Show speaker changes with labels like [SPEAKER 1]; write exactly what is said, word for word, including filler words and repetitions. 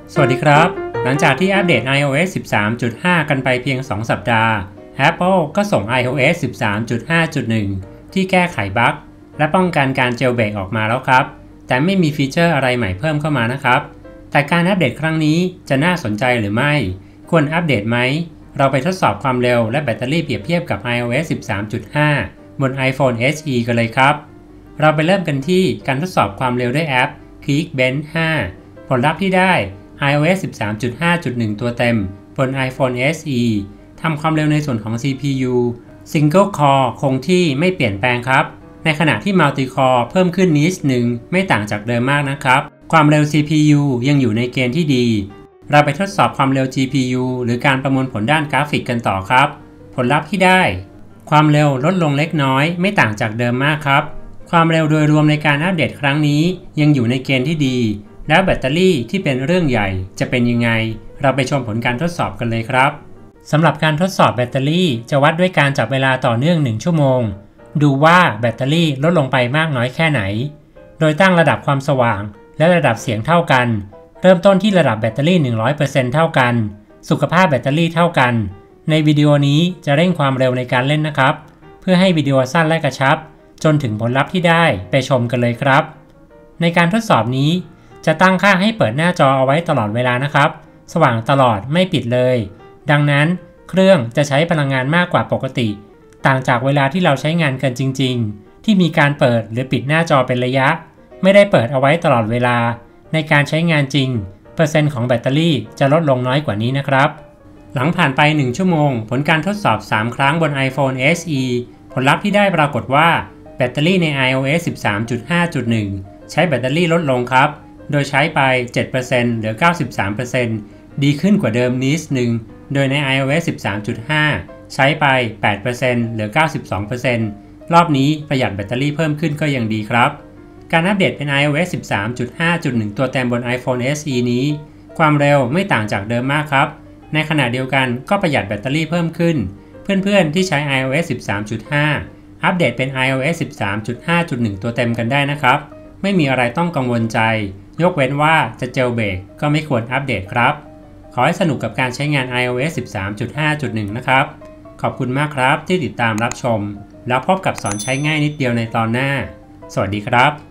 [SPEAKER 1] สวัสดีครับหลังจากที่อัปเดต ไอ โอ เอส สิบสาม จุด ห้า กันไปเพียง สอง สัปดาห์ Apple ก็ส่ง ไอ โอ เอส สิบสาม จุด ห้า จุด หนึ่ง ที่แก้ไขบั๊กและป้องกันการเจลเบรกออกมาแล้วครับแต่ไม่มีฟีเจอร์อะไรใหม่เพิ่มเข้ามานะครับแต่การอัปเดตครั้งนี้จะน่าสนใจหรือไม่ควรอัปเดตไหมเราไปทดสอบความเร็วและแบตเตอรี่เปรียบเทียบกับ ไอ โอ เอส สิบสาม จุด ห้า บน iPhone เอส อี กันเลยครับเราไปเริ่มกันที่การทดสอบความเร็วด้วยแอป Geekbench ห้า ผลลัพธ์ที่ได้ ไอ โอ เอส สิบสาม จุด ห้า จุด หนึ่ง ตัวเต็มบน iPhone เอส อี ทำความเร็วในส่วนของ ซี พี ยู Single Core คงที่ไม่เปลี่ยนแปลงครับในขณะที่ Multi Core เพิ่มขึ้นนิดหนึ่งไม่ต่างจากเดิมมากนะครับความเร็ว ซี พี ยู ยังอยู่ในเกณฑ์ที่ดีเราไปทดสอบความเร็ว จี พี ยู หรือการประมวลผลด้านกราฟิกกันต่อครับผลลัพธ์ที่ได้ความเร็วลดลงเล็กน้อยไม่ต่างจากเดิมมากครับความเร็วโดยรวมในการอัปเดตครั้งนี้ยังอยู่ในเกณฑ์ที่ดีแล้วแบตเตอรี่ที่เป็นเรื่องใหญ่จะเป็นยังไงเราไปชมผลการทดสอบกันเลยครับสำหรับการทดสอบแบตเตอรี่จะวัดด้วยการจับเวลาต่อเนื่องหนึ่งชั่วโมงดูว่าแบตเตอรี่ลดลงไปมากน้อยแค่ไหนโดยตั้งระดับความสว่างและระดับเสียงเท่ากันเริ่มต้นที่ระดับแบตเตอรี่ หนึ่งร้อยเปอร์เซ็นต์ เท่ากันสุขภาพแบตเตอรี่เท่ากันในวิดีโอนี้จะเร่งความเร็วในการเล่นนะครับเพื่อให้วิดีโอสั้นและกระชับจนถึงผลลัพธ์ที่ได้ไปชมกันเลยครับในการทดสอบนี้จะตั้งค่าให้เปิดหน้าจอเอาไว้ตลอดเวลานะครับสว่างตลอดไม่ปิดเลยดังนั้นเครื่องจะใช้พลังงานมากกว่าปกติต่างจากเวลาที่เราใช้งานกันจริงๆที่มีการเปิดหรือปิดหน้าจอเป็นระยะไม่ได้เปิดเอาไว้ตลอดเวลาในการใช้งานจริงเปอร์เซ็นต์ของแบตเตอรี่จะลดลงน้อยกว่านี้นะครับหลังผ่านไปหนึ่งชั่วโมงผลการทดสอบสามครั้งบน iPhone เอส อี ผลลัพธ์ที่ได้ปรากฏว่าแบตเตอรี่ใน ไอ โอ เอส สิบสาม จุด ห้า จุด หนึ่ง ใช้แบตเตอรี่ลดลงครับโดยใช้ไป เจ็ดเปอร์เซ็นต์ เหลือ เก้าสิบสามเปอร์เซ็นต์ ดีขึ้นกว่าเดิมนิดนึงโดยใน ไอ โอ เอส สิบสาม จุด ห้า ใช้ไป แปดเปอร์เซ็นต์ เหลือ เก้าสิบสองเปอร์เซ็นต์ รอบนี้ประหยัดแบตเตอรี่เพิ่มขึ้นก็ยังดีครับการอัปเดตเป็น ไอ โอ เอส สิบสาม จุด ห้า จุด หนึ่ง ตัวเต็มบน iPhone เอส อี นี้ความเร็วไม่ต่างจากเดิมมากครับในขณะเดียวกันก็ประหยัดแบตเตอรี่เพิ่มขึ้นเพื่อนๆที่ใช้ ไอ โอ เอส สิบสาม จุด ห้า อัปเดตเป็น ไอ โอ เอส สิบสาม จุด ห้า จุด หนึ่ง ตัวเต็มกันได้นะครับไม่มีอะไรต้องกังวลใจยกเว้นว่าจะเจลเบรกก็ไม่ควรอัปเดตครับขอให้สนุกกับการใช้งาน ไอ โอ เอส สิบสาม จุด ห้า จุด หนึ่ง นะครับขอบคุณมากครับที่ติดตามรับชมแล้วพบกับสอนใช้ง่ายนิดเดียวในตอนหน้าสวัสดีครับ